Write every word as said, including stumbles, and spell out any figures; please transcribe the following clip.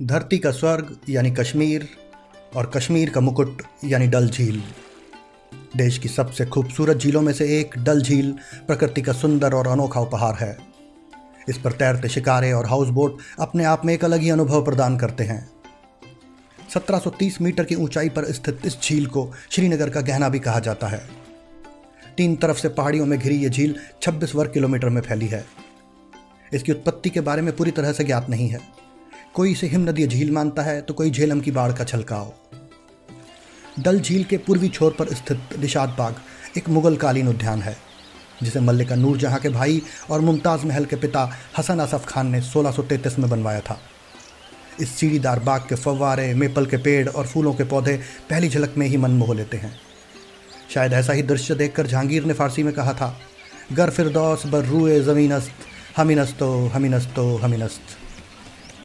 धरती का स्वर्ग यानी कश्मीर और कश्मीर का मुकुट यानी डल झील। देश की सबसे खूबसूरत झीलों में से एक डल झील प्रकृति का सुंदर और अनोखा उपहार है। इस पर तैरते शिकारे और हाउस बोट अपने आप में एक अलग ही अनुभव प्रदान करते हैं। सत्रह सौ तीस मीटर की ऊंचाई पर स्थित इस झील को श्रीनगर का गहना भी कहा जाता है। तीन तरफ से पहाड़ियों में घिरी ये झील छब्बीस वर्ग किलोमीटर में फैली है। इसकी उत्पत्ति के बारे में पूरी तरह से ज्ञात नहीं है। कोई इसे हिमनदीय झील मानता है तो कोई झेलम की बाढ़ का छलकाव। डल झील के पूर्वी छोर पर स्थित निशात बाग एक मुगल कालीन उद्यान है, जिसे मल्लिका नूरजहां के भाई और मुमताज़ महल के पिता हसन असफ खान ने सोलह सौ तैंतीस में बनवाया था। इस सीढ़ीदार बाग के फव्वारे, मेपल के पेड़ और फूलों के पौधे पहली झलक में ही मन मोह लेते हैं। शायद ऐसा ही दृश्य देखकर जहांगीर ने फारसी में कहा था, गर फिरदौस बर रूए ज़मीनस्त हमीनस्तो हमीनस्तो हमीनस्त।